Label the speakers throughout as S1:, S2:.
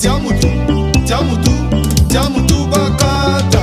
S1: Tiamutu bakata.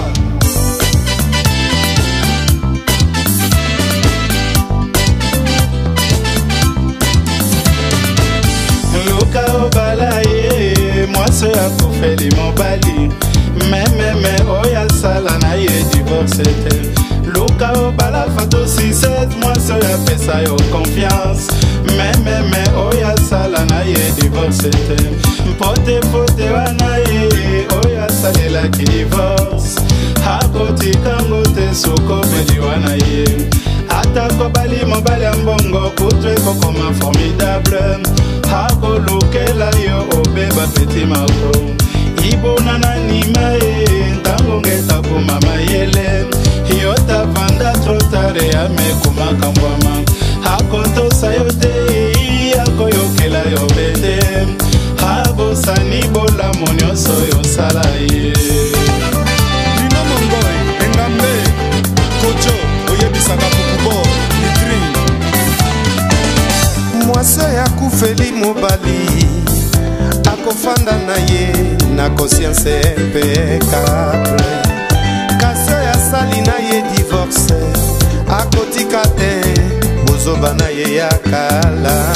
S1: Luka obalaye, moi c'est à Koufeli Mobali. Mais oya sala na ye divorce. Luka obala fato 6-7, moi c'est à pesa yo confiance. Mais oya sala na ye divorce. Pote wana ye, oya salela ki divorce. Hakoti kangote soko beli wana ye. Atako bali mobali ambongo kutwe kokoma formidable. Hako lokela yo obeba petit mako. Ibo nananima ye, ntango ngeta kumama yele. Yota vanda trotare ya mekuma kambwama. Hako tosa yote, hako yokela yo bede. Habo sani bola monyoso yo sala ye. Lino mongoy, engambe, kocho, oyebisaka kukubo, litrin. Mwase ya Koufeli Mobali, akofanda na ye, na conscience impeccable. Kaso ya sali na ye divorce, akotika te, bozoba na ye ya kala.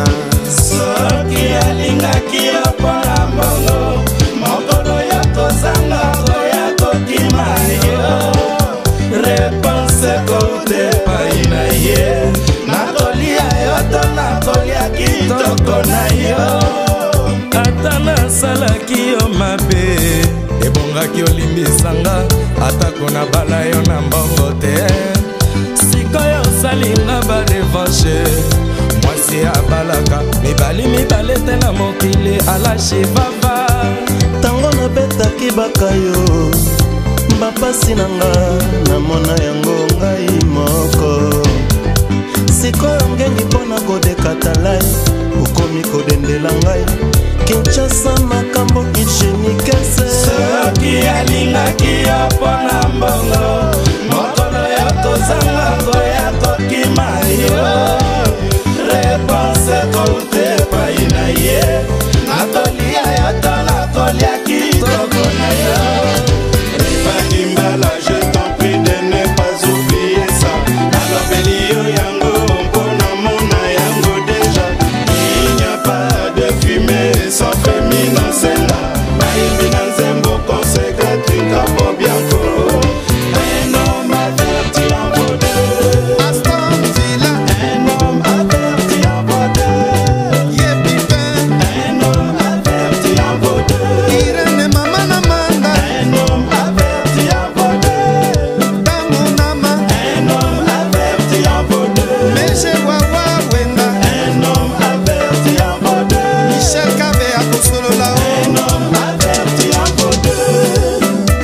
S1: Soki alingaki yo pola mbongo, mokolo ya kozanga koya kokima yo. Reponse koute pai na ye, nakolia yo to nakolia kitoko na yo. Ata nasalaki yo mabe, ebongaki olimbisanga, atako na bala yo na mbongo te. Sikoyo osalinga ba revanche, mwasi abalaka mibale te na mokili alashi vava.
S2: Tango nabetaki bakayo, bapasi nanga namona yango ngai moko. Sikoyo ngengi mpona kodekatalai, ukomi kodendela ngai. Kinshasa makambo ichenikese.
S1: Soki alingaki yo mpona mbongo, mokolo ya kozanga koya kokima yo. Reponse koute pai na ye, nakolia yo to nakolia kitoko na yo. Rifangimbala, je t'en prie de ne pas oublier ça. Nalobeli yo yango, mpona mona yango déjà. Il n'y a pas de fumée sans féminin senga. Baïbi na nzembo consécré, tu capo bianco. Un homme averti en vaut deux. Aston Villa. Un homme averti en vaut deux. Yepipin. Un homme averti en vaut deux. Irene mama na manda. Un homme averti en vaut deux. Damunama. Un homme averti en vaut deux. Meche wawa wenda. Un homme averti en vaut deux. Michel Kabe akosolo lao. Un homme averti en vaut deux.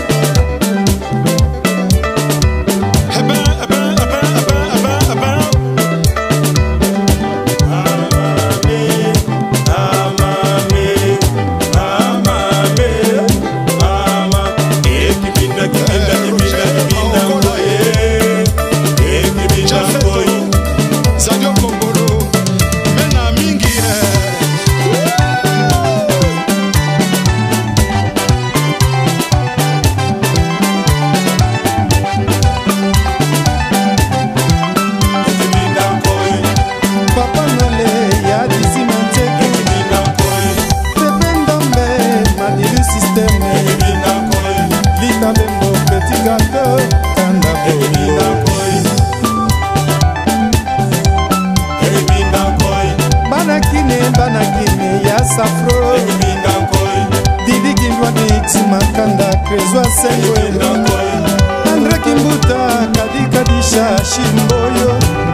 S1: Banakine ya safro Didi Gindwanix Makanda Krezwa Sengwe Andre Kimbuta Kadikadisha Shimboyo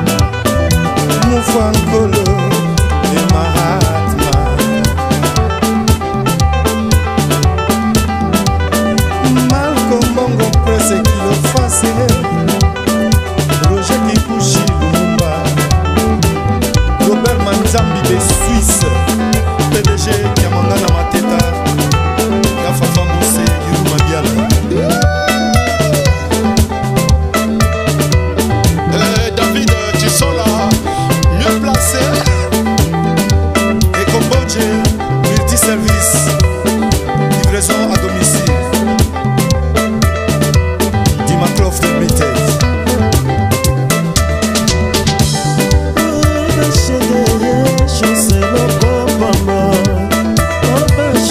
S1: Mufankolo de Mahatma Malcolm Bongo Presse Kilo Fase Roger Kikuchi Lumumba Robert Manzambi de Suisse, PDG Kiamangana Mateta, Yafafa Mousse, Yuru Mabiala. David, tu sens là, mieux placé.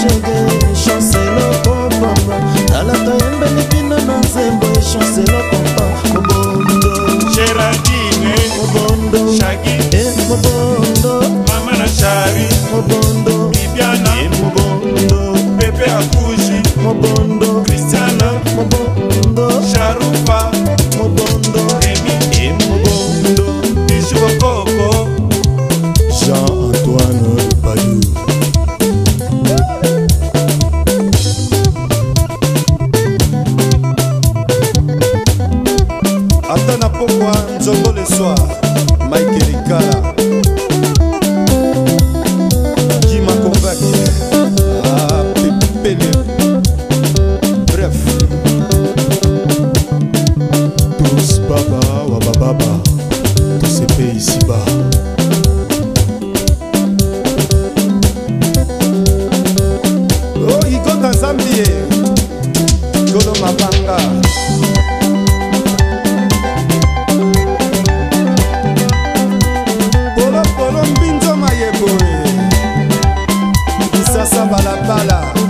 S2: shege chancelo kopamba talata yembeli bino na nzembo chancelo kompa mobondo
S1: Géraldine
S2: mobondo
S1: Shagi
S2: mobondo
S1: Mama na Shari
S2: mobondo
S1: Bibiana
S2: mobondo
S1: Pepe Akushi
S2: mobondo
S1: Christiana
S2: mobondo
S1: Sharufa
S2: mobondo
S1: Remy
S2: mobondo
S1: Bijou Coco
S2: Jean-Antoine Badou.
S3: Ata na pokwa nzongo le soir Mike Rikala Kima Kombaki Pepele Bref
S2: Tous baba wa baba tous ces pays ici bas.
S3: Oh Igota Zambie Golo Mabanga Polo Mbinzo Mayeboe Isasa Balabala